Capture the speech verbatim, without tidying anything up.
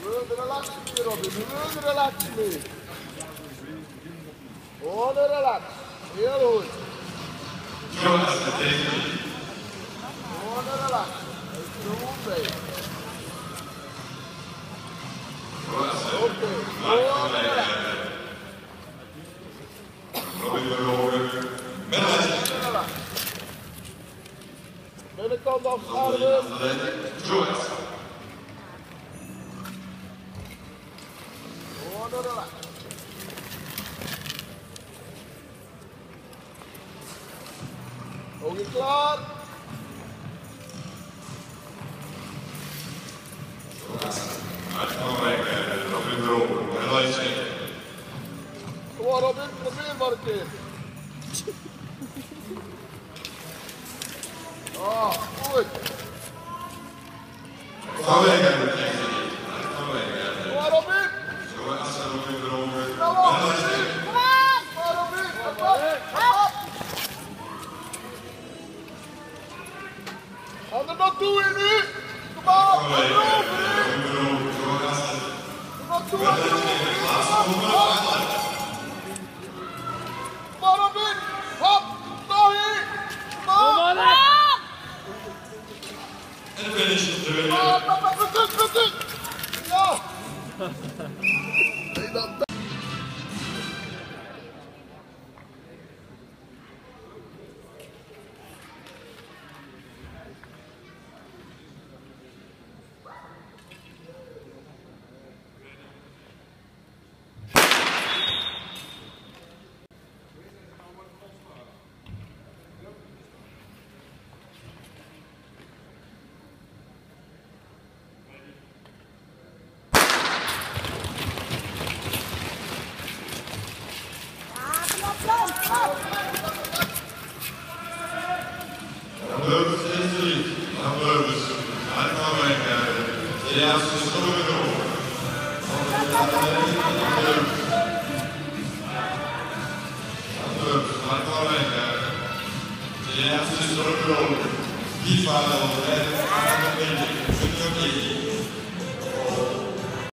wil de relax mee, Robin. We willen de relax mee. Oh, de relax. Heel goed. Jonas, dat is niet. Oh, de relax. Hij is er goed bij. Oké. Oh, de relax. Robin Verhoeven. Met de relax. Binnenkant afschuiven. Jonas. Oh, de relax. Oké, klaar. Robin Verhoeven. Met de Kom maar Robin, probeer maar een keer. Ah, goed. Ga weg, hè. Kom maar Robin. Jonas, Robin Verhoeven. Kom maar Robin. Kom maar Robin. Kom op. Ga er naartoe in nu. Kom op. Kom naartoe. Kom maar Robin. Hop. Nog hier. Kom maar. En de finish op de winnaar. Ah, dat is het. Ja. Nee, dat Leuk is het niet. Dan leuk is het. Hij kan weg. Ja, ze is toch weer door. Leuk, hij kan weg. Ja, ze is toch weer door. Die vader al weg. Hij kan nog niet.